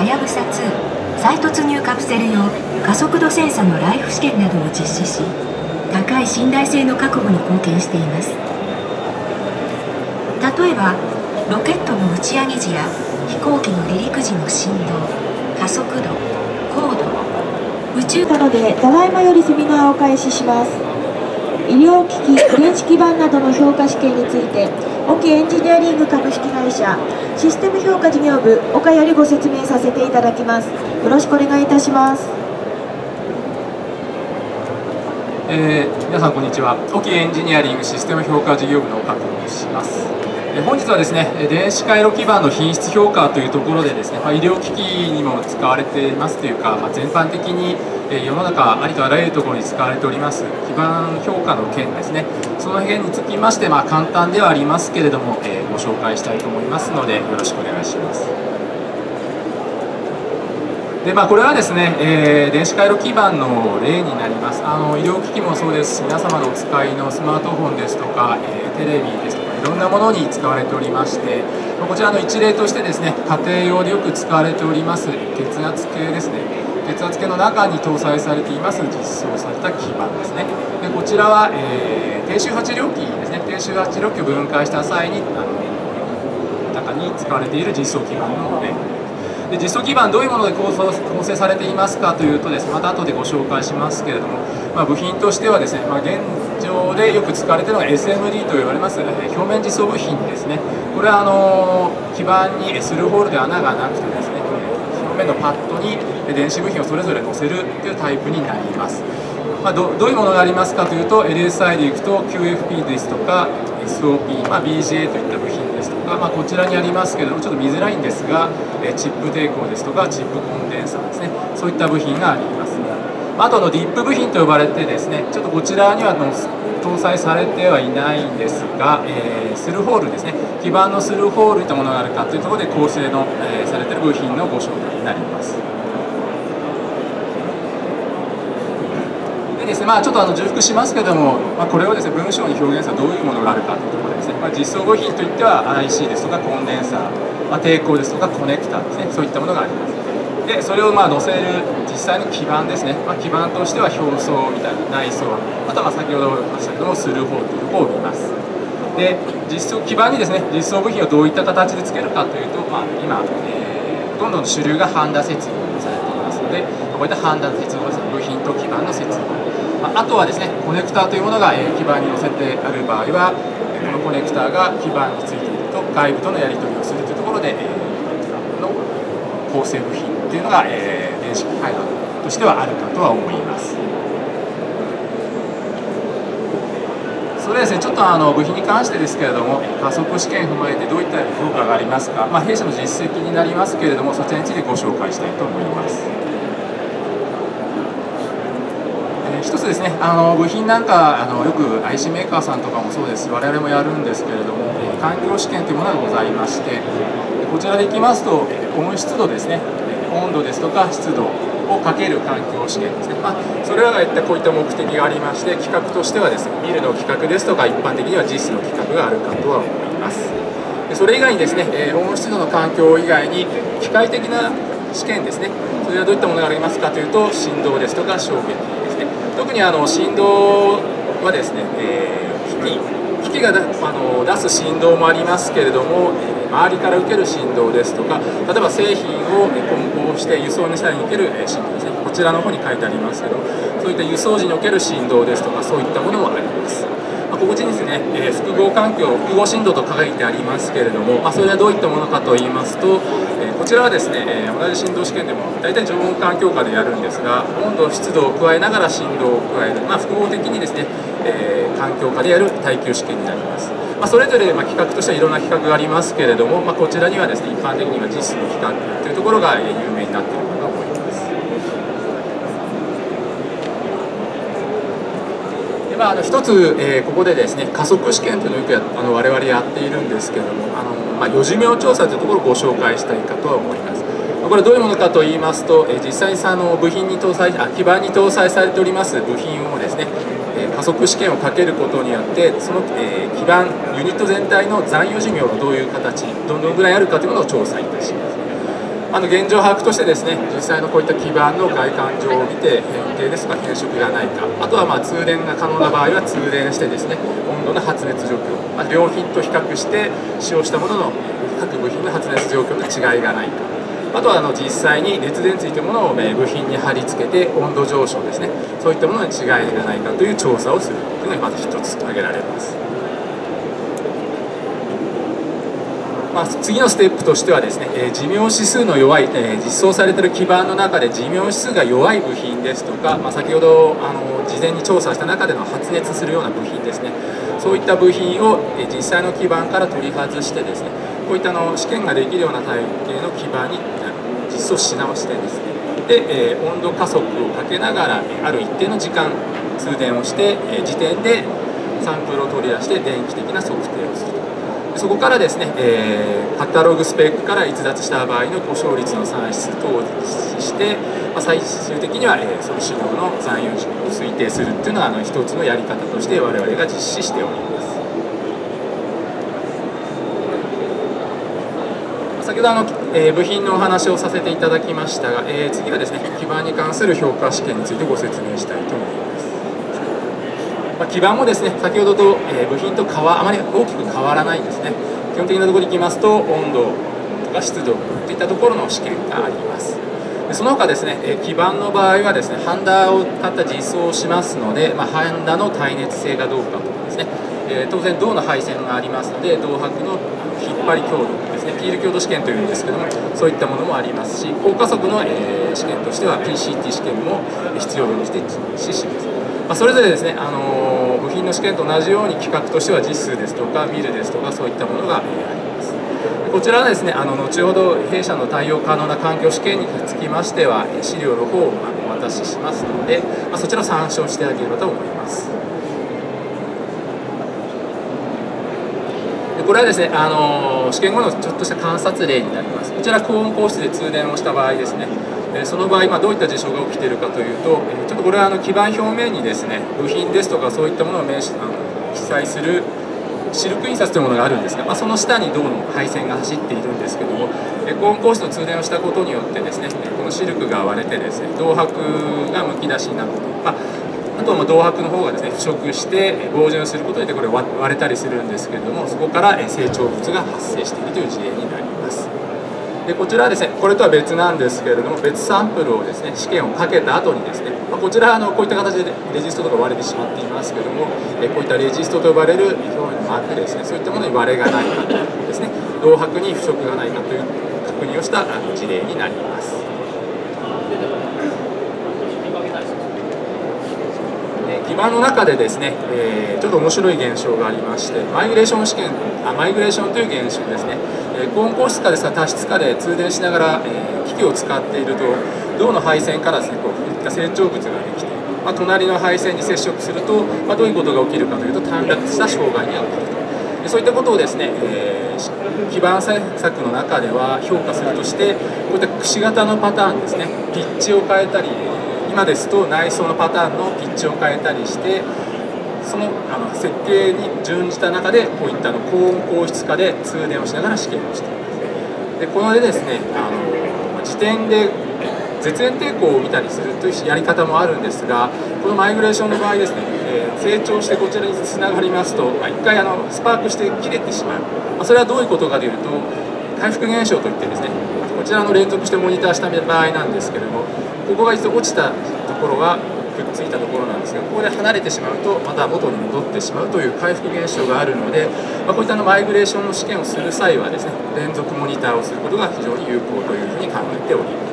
やぶさ2再突入カプセル用加速度センサのライフ試験などを実施し、高い信頼性の確保に貢献しています。例えばロケットの打ち上げ時や飛行機の離陸時の振動、加速度、高度、宇宙なのでただいまよりセミナーを開始します。医療機器電子基板などの評価試験について沖エンジニアリング株式会社システム評価事業部岡よりご説明させていただきます。よろしくお願いいたします。 皆さんこんにちは。沖エンジニアリングシステム評価事業部の岡と申します。本日はですね、電子回路基板の品質評価というところでですね、医療機器にも使われていますというか、全般的に世の中ありとあらゆるところに使われております基板評価の件ですね、その辺につきまして、簡単ではありますけれども、ご紹介したいと思いますのでよろしくお願いします。でこれはですね、電子回路基板の例になります。医療機器もそうですし、皆様のお使いのスマートフォンですとか、テレビですとかいろんなものに使われておりまして、こちらの一例としてですね、家庭用でよく使われております血圧計ですね。血圧計の中に搭載されています実装された基板ですね。でこちらは、低周波治療器ですね。低周波治療器を分解した際に中に使われている実装基板の例で、実装基板どういうもので構成されていますかというとですね、また後でご紹介しますけれども、部品としてはですね、現状でよく使われているのが SMD と言われます表面実装部品ですね。これは基板にスルーホールで穴がなくてですね、表面のパッドに電子部品をそれぞれ載せるというタイプになります。どういうものがありますかというと、 LSI でいくと QFP ですとか SOP、BGA といった部品ですとか、こちらにありますけれどもちょっと見づらいんですが、チップ抵抗ですとかチップコンデンサーですね、そういった部品があります。あとディップ部品と呼ばれてですね、ちょっとこちらには搭載されてはいないんですが、スルーホールですね、基板のスルーホールといったものがあるかというところで構成の、されている部品のご紹介になります。でですね、ちょっと重複しますけども、これをですね文章に表現するとどういうものがあるかというところでですね、実装部品といっては IC ですとかコンデンサー、抵抗ですとかコネクタですね、そういったものがあります。でそれを載せる実際の基板ですね、基板としては表層みたいな内装、あとは先ほど言いましたけどもスルーホールというところを見ます。で基板にですね実装部品をどういった形でつけるかというと、今、ほとんどの主流がハンダ接合されていますので、こういったハンダ接合ですね、部品と基板の接合、あとはですねコネクターというものが基板に乗せてある場合は、このコネクターが基板についていると外部とのやり取りをするというところで、の構成部品というのが、電子回路としてはあるかとは思います。それですね、ちょっと部品に関してですけれども、加速試験を踏まえてどういった評価がありますか、弊社の実績になりますけれども、そちらについてご紹介したいと思います。一つですね、部品なんかよく IC メーカーさんとかもそうですし、我々もやるんですけれども、環境試験というものがございまして、こちらでいきますと温湿度ですね、温度ですとか湿度をかける環境試験ですね、それらがいったこういった目的がありまして、企画としてはですねビルの企画ですとか、一般的には JIS の企画があるかとは思います。それ以外にですね、温湿度の環境以外に機械的な試験ですね、それはどういったものがありますかというと、振動ですとか衝撃ですね。特に振動はですね、機器が出す振動もありますけれども、周りから受ける振動ですとか、例えば製品を梱包して輸送の際に受ける振動ですね、こちらの方に書いてありますけど、そういった輸送時における振動ですとか、そういったものもあります。ここにですね、複合環境、複合振動と書いてありますけれども、それはどういったものかと言いますと、こちらはですね、同じ振動試験でも大体常温環境下でやるんですが、温度、湿度を加えながら振動を加える、複合的にですね、環境下でやる耐久試験になります。それぞれ企画としてはいろんな企画がありますけれども、こちらにはですね、一般的には JIS の企画というところが有名になっているかと思います。一つ、ここでですね加速試験というのをよく我々やっているんですけれども、余寿命調査というところをご紹介したいかとは思います。これどういうものかと言いますと、実際に部品に基板に搭載されております部品をですね、加速試験をかけることによってその、基板ユニット全体の残余寿命がどういう形、どのぐらいあるかというものを調査いたします。 現状把握としてですね、実際のこういった基板の外観上を見て変形ですとか変色がないか、あとは通電が可能な場合は通電してですね、温度の発熱状況、良品と比較して使用したものの各部品の発熱状況の違いがないか、あとは実際に熱電ついているものを部品に貼り付けて温度上昇ですね、そういったものに違いがないかという調査をするというのがまず一つ挙げられます。次のステップとしてはですね、寿命指数の弱い、実装されている基板の中で寿命指数が弱い部品ですとか、先ほど事前に調査した中での発熱するような部品ですね、そういった部品を実際の基板から取り外してですね、こういった試験ができるような体系の基板に実装し直してですね、で、温度加速をかけながらある一定の時間通電をして時点でサンプルを取り出して電気的な測定をすると。そこからですね、カタログスペックから逸脱した場合の故障率の算出等を実施して、最終的には、その手動の残余時を推定するっていうのは一つのやり方として我々が実施しております。先ほど部品のお話をさせていただきましたが、次はですね、基板に関する評価試験についてご説明したいと思います。基板もですね、先ほどと部品とあまり大きく変わらないんですね。基本的なところに行きますと、温度とか湿度といったところの試験があります。でその他ですね、基板の場合はですね、ハンダを使った実装をしますので、ハンダの耐熱性がどうかとかですね、当然銅の配線がありますので、銅箔の引っ張り強度ですね、ピール強度試験というんですけども、そういったものもありますし、高加速の試験としては PCT 試験も必要にして実施します。それぞれですね、部品の試験と同じように規格としては JIS ですとかミルですとかそういったものがあります。こちらはですね、後ほど弊社の対応可能な環境試験につきましては資料の方をお渡ししますので、そちらを参照してあげればと思います。これはですね、試験後のちょっとした観察例になります。こちら高温高湿で通電をした場合ですね、その場合、どういった事象が起きているかというと、ちょっとこれは基板表面にですね、部品ですとかそういったものを記載するシルク印刷というものがあるんですが、その下に銅の配線が走っているんですけども、高温高湿の通電をしたことによってですね、このシルクが割れてですね、銅箔がむき出しになって、あとは銅箔の方がですね、腐食して防塵をすることでこれ割れたりするんですけれども、そこから成長物が発生しているという事例になります。でこちらはですね、これとは別なんですけれども、別サンプルをですね、試験をかけた後にですね、こちらはこういった形でレジストとか割れてしまっていますけれども、こういったレジストと呼ばれる表面の膜ですね、そういったものに割れがないかですね、銅箔に腐食がないかという確認をした事例になります。基板の中でですね、ちょっと面白い現象がありまして、マイグレーションという現象ですね。高温高湿化ですが多湿化で通電しながら、機器を使っていると銅の配線からですね、こういった成長物ができて、隣の配線に接触すると、どういうことが起きるかというと短絡した障害に起きると。でそういったことをですね、基板製作の中では評価するとして、こういったくし形のパターンですね、ピッチを変えたり、今ですと内装のパターンのピッチを変えたりして、その設計に準じた中でこういった高温高湿化で通電をしながら試験をしています。でこのでですね、時点で絶縁抵抗を見たりするというやり方もあるんですが、このマイグレーションの場合ですね、成長してこちらにつながりますと、一回スパークして切れてしまう、それはどういうことかというと、回復現象といってですね、こちらの連続してモニターした場合なんですけれども、ここが一度落ちたところがくっついたところなんですが、ここで離れてしまうとまた元に戻ってしまうという回復現象があるので、こういったマイグレーションの試験をする際はですね、連続モニターをすることが非常に有効というふうに考えております。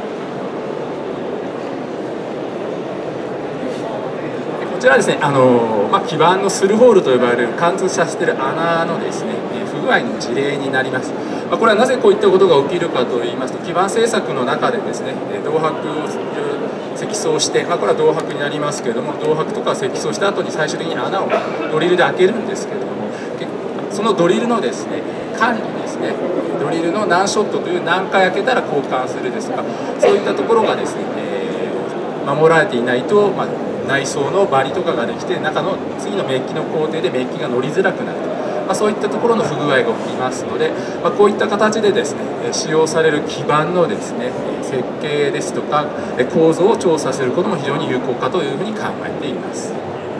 こちらはですね、基板のスルホールと呼ばれる貫通させている穴のですね、不具合の事例になります。これはなぜこういったことが起きるかといいますと、基板製作の中でですね、銅箔を積層して、これは銅箔になりますけれども、銅箔とか積層した後に最終的に穴をドリルで開けるんですけれども、そのドリルのですね、管理ですね、ドリルの何ショットという何回開けたら交換するですとか、そういったところがですね、守られていないと、内装のバリとかができて、中の次のメッキの工程でメッキが乗りづらくなると。 そういったところの不具合が起きますので、こういった形でですね使用される基板のですね設計ですとか構造を調査することも非常に有効かというふうに考えています。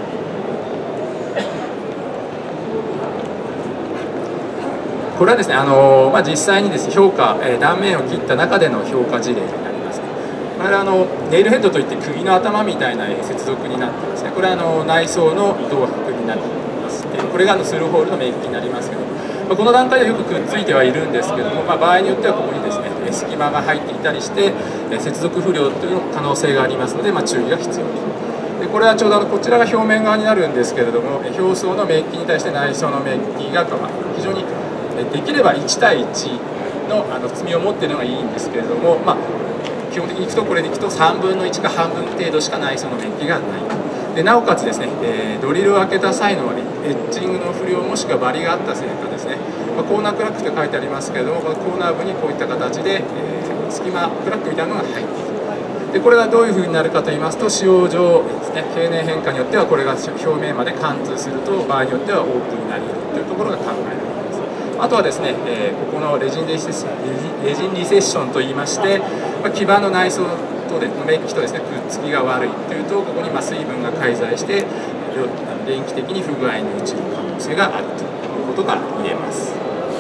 これはですね実際にですね評価断面を切った中での評価事例になりますね。これはネイルヘッドといって釘の頭みたいな接続になってますね。これは内装の銅箔になっていまして、これがスルーホールのメッキになりますけども、この段階ではよくくっついてはいるんですけども、場合によってはここにですね隙間が入っていたりして接続不良という可能性がありますので、注意が必要です。でこれはちょうどこちらが表面側になるんですけれども、表層のメッキに対して内装のメッキが非常にできれば1対1の厚みを持っているのがいいんですけれども、基本的にいくとこれでいくと3分の1か半分程度しか内装のメッキがないで、なおかつですね、ドリルを開けた際のエッジングの不良もしくはバリがあったせいかですね、コーナークラックと書いてありますけれども、このコーナー部にこういった形で、隙間クラックみたいなのが入っている。でこれがどういうふうになるかと言いますと、使用上ですね経年変化によってはこれが表面まで貫通すると場合によってはオープンになり得るというところが考えられます。あとはですね、ここのレジンリセッションといいまして、基板の内装とでメッキとですねくっつきが悪いというと、ここに水分が介在して電気的に不具合に陥る可能性があるということが言えます。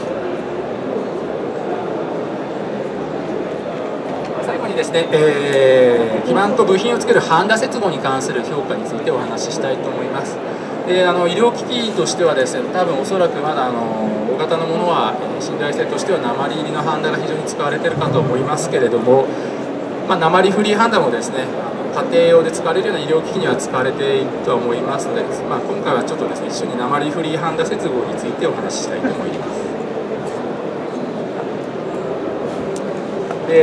最後にですね、基板と部品をつけるハンダ接合に関する評価についてお話ししたいと思います。医療機器としてはですね、多分おそらくまだ大型のものは信頼性としては鉛入りのハンダが非常に使われているかと思いますけれども、鉛フリーハンダもですね家庭用で使われるような医療機器には使われているとは思いますので、今回はちょっとですね一緒に鉛フリーハンダ接合についてお話ししたいと思います。で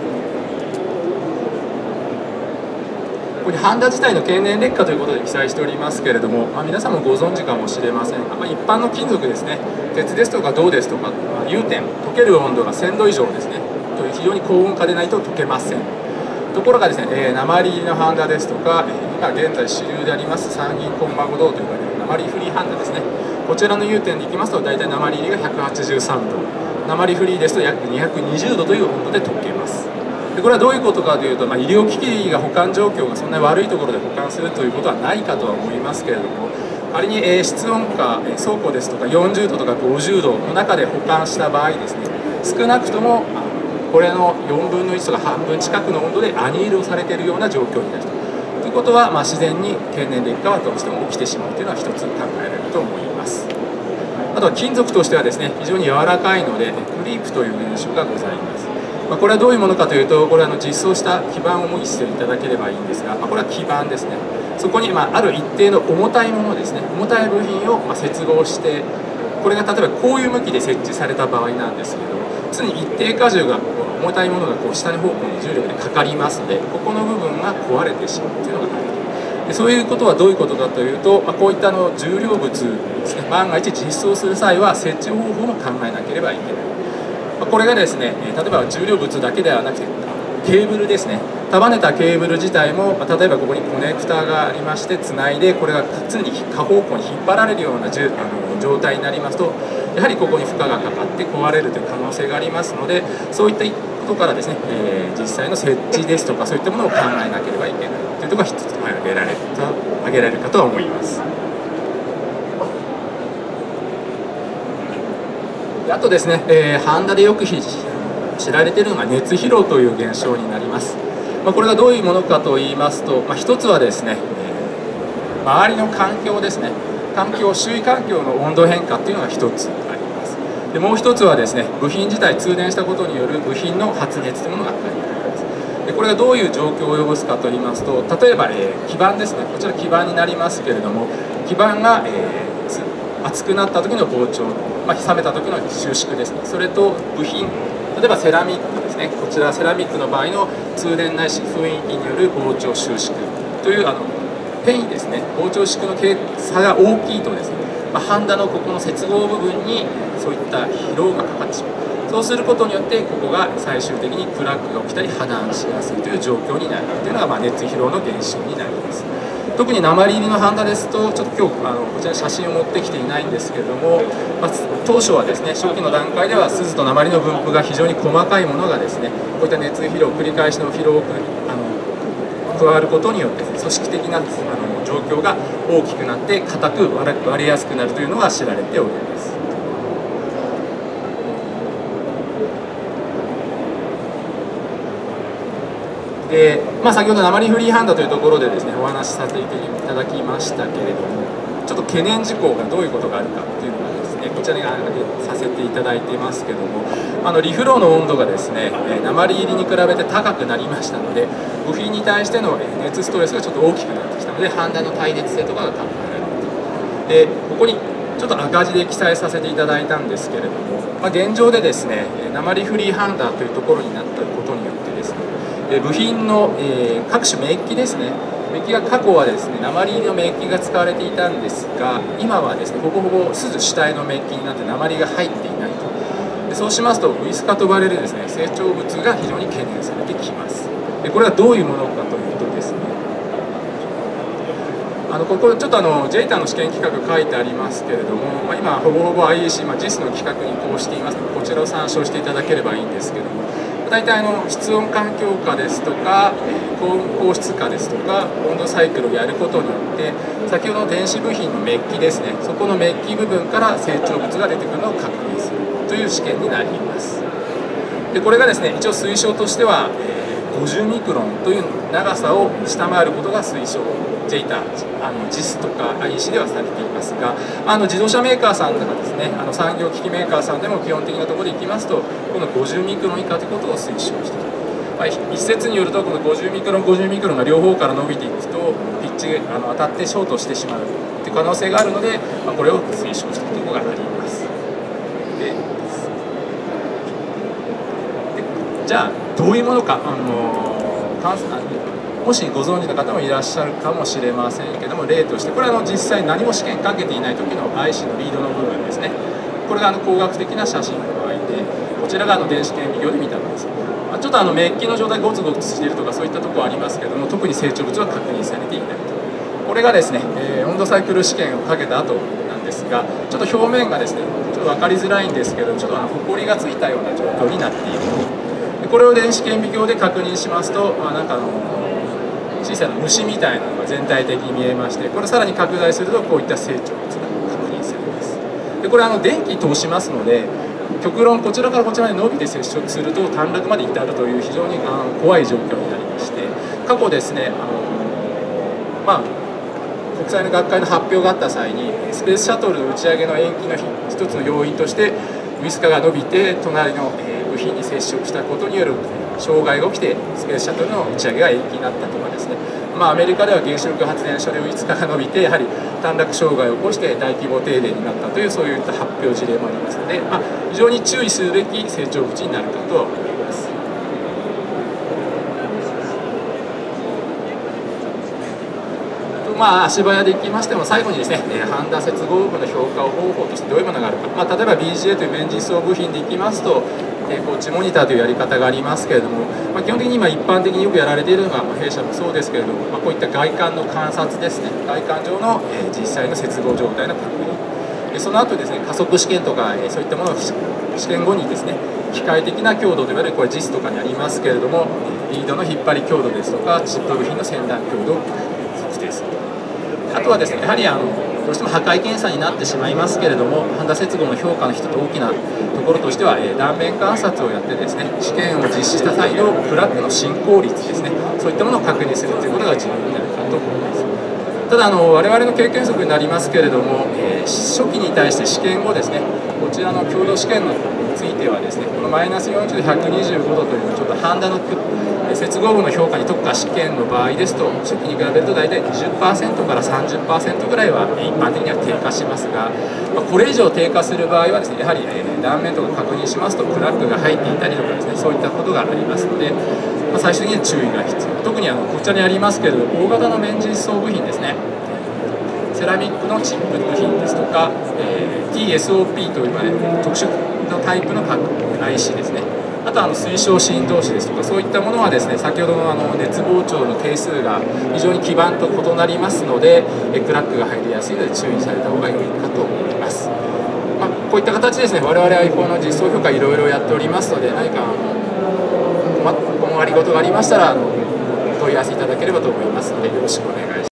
ここにハンダ自体の経年劣化ということで記載しておりますけれども、皆さんもご存知かもしれませんが、一般の金属ですね、鉄ですとか銅ですとか、融点、溶ける温度が1000度以上ですねという非常に高温下でないと溶けません。ところがですね、鉛入りのハンダですとか、今現在主流であります三銀コンマ5銅と呼ばれる鉛フリーハンダですね、こちらの融点でいきますと大体鉛入りが183度、鉛フリーですと約220度という温度で溶けます。でこれはどういうことかというと、医療機器が保管状況がそんなに悪いところで保管するということはないかとは思いますけれども、仮に室温下倉庫ですとか40度とか50度の中で保管した場合ですね、少なくともこれの4分の1とか半分近くの温度でアニールをされているような状況になるということは、自然に経年劣化はどうしても起きてしまうというのは一つ考えられると思います。あとは金属としてはですね非常に柔らかいのでクリープという現象がございます。これはどういうものかというと、これは実装した基板を模擬していただければいいんですが、これは基板ですね。そこにある一定の重たいものですね、重たい部品を接合して、これが例えばこういう向きで設置された場合なんですけど、常に一定荷重が重たいものが下に方向に重力でかかりますので、ここの部分が壊れてしまうというのがある。でそういうことはどういうことかというと、こういった重量物ですね、万が一実装する際は設置方法も考えなければいけない。これがですね、例えば重量物だけではなくてケーブルですね、束ねたケーブル自体も例えばここにコネクタがありましてつないで、これが常に下方向に引っ張られるような状態になりますと、やはりここに負荷がかかって壊れるという可能性がありますので、そういったことからですね、実際の設置ですとかそういったものを考えなければいけないというところが一つ挙げられるかとは思います。あとですね、ハンダでよく知られているのが熱疲労という現象になります。これがどういうものかといいますと、一つはですね、周りの環境ですね、周囲環境の温度変化っていうのが一つあります。でもう一つはですね、部品自体通電したことによる部品の発熱というものが考えられます。でこれがどういう状況を及ぼすかといいますと、例えば、基板ですね、こちら基板になりますけれども、基板が、熱くなった時の膨張、冷めた時の収縮ですね、それと部品、例えばセラミックですね、こちらセラミックの場合の通電ないし雰囲気による膨張収縮という変異ですね、膨張縮の差が大きいとですね、ハンダのここの接合部分にそういった疲労がかかってしまう。そうすることによってここが最終的にクラックが起きたり破断しやすいという状況になるというのが熱疲労の現象になります。 特に鉛入りのハンダですと、ちょっと今日こちらに写真を持ってきていないんですけれども、当初はですね、初期の段階では錫と鉛の分布が非常に細かいものがですね、こういった熱疲労、繰り返しの疲労を加わることによって組織的な状況が大きくなって硬く割れやすくなるというのが知られております。先ほど鉛フリーハンダというところでですねお話しさせていただきましたけれども、ちょっと懸念事項がどういうことがあるかっていうのがですねこちらに挙げさせていただいていますけども、リフローの温度がですね鉛入りに比べて高くなりましたので、部品に対しての熱ストレスがちょっと大きくなってきたので、ハンダの耐熱性とかが高くなるで、ここにちょっと赤字で記載させていただいたんですけれども、現状でですね鉛フリーハンダというところになったことによってですね、部品の各種メッキですね、メッキが過去はですね鉛入りのメッキが使われていたんですが、今はですねほぼほぼ錫主体のメッキになって鉛が入っていないと。でそうしますとウイスカと呼ばれるですね成長物が非常に懸念されてきます。でこれはどういうものかというとですね、ここちょっとJEITA の試験規格書いてありますけれども、今ほぼほぼ IEC、JIS の規格にこうしていますので、こちらを参照していただければいいんですけども、大体室温環境下ですとか高温高湿下ですとか温度サイクルをやることによって、先ほどの電子部品のメッキですね、そこのメッキ部分から成長物が出てくるのを確認するという試験になります。でこれがですね一応推奨としては50ミクロンという長さを下回ることが推奨、JEITA、JIS とか IEC ではされていますが、自動車メーカーさんとかですね産業機器メーカーさんでも基本的なところでいきますと、この50ミクロン以下ということを推奨している。一説によるとこの50ミクロン50ミクロンが両方から伸びていくとピッチ当たってショートしてしまうという可能性があるので、これを推奨しているところがあります。でじゃあどういうものか、もしご存知の方もいらっしゃるかもしれませんけども、例としてこれは実際何も試験かけていない時の IC のリードの部分ですね。これが工学的な写真の場合で、こちらが電子顕微鏡で見たものです。ちょっとメッキの状態ゴツゴツしているとかそういったところはありますけども、特に成長物は確認されていないと。これがですね、温度サイクル試験をかけた後なんですが、ちょっと表面がですねちょっと分かりづらいんですけど、ちょっとホコリがついたような状況になっている。これを電子顕微鏡で確認しますと、なんか小さな虫みたいなのが全体的に見えまして、これさらに拡大するとこういった成長物が確認されます。でこれ電気通しますので、極論こちらからこちらに伸びて接触すると短絡まで至るという非常に怖い状況になりまして、過去ですね国際の学会の発表があった際にスペースシャトルの打ち上げの延期の一つの要因として、ウイスカが伸びて隣の部品に接触したことによる障害が起きてスペースシャトルの打ち上げが延期になったとかですね、アメリカでは原子力発電所でウイスカが伸びてやはり短絡障害を起こして大規模停電になったというそういった発表事例もありますので、非常に注意するべき成長物になるかと思います。足早でいきましても、最後にですね、ハンダ接合部の評価方法としてどういうものがあるか、例えば BGA という面実装部品でいきますと、抵抗値モニターというやり方がありますけれども、基本的に今一般的によくやられているのが、弊社もそうですけれども、こういった外観の観察ですね、外観上の実際の接合状態の確認、その後ですね加速試験とかそういったものを試験後にですね機械的な強度といわれるこれ JIS とかにありますけれども、リードの引っ張り強度ですとかチップ部品の先端強度を測定する。あとはですねやはりどうしても破壊検査になってしまいますけれども、ハンダ接合の評価の一つ大きなところとしては、断面観察をやってですね試験を実施した際のプラグの進行率ですね、そういったものを確認するということが重要になるかと思います。ただ我々の経験則になりますけれども、初期に対して試験後ですね、こちらの強度試験についてはですね、このマイナス40度125度というちょっとハンダの接合部の評価に特化試験の場合ですと、初期に比べると大体 20% から 30% ぐらいは一般的には低下しますが、これ以上低下する場合はですね、やはり断面とか確認しますとプラッグが入っていたりとかですね、そういったことがありますので、最終的には注意が必要。特にこちらにありますけれども、大型の面実装部品ですね、セラミックのチップ部品ですとか、TSOP といわれる特殊のタイプのIC ですね、 あと水晶振動子ですとか、そういったものはですね、先ほどの熱膨張の係数が非常に基板と異なりますので、クラックが入りやすいので注意された方が良いかと思います。こういった形ですね、我々 iPhone の実装評価いろいろやっておりますので、何か困りごとがありましたら問い合わせいただければと思いますので、よろしくお願いします。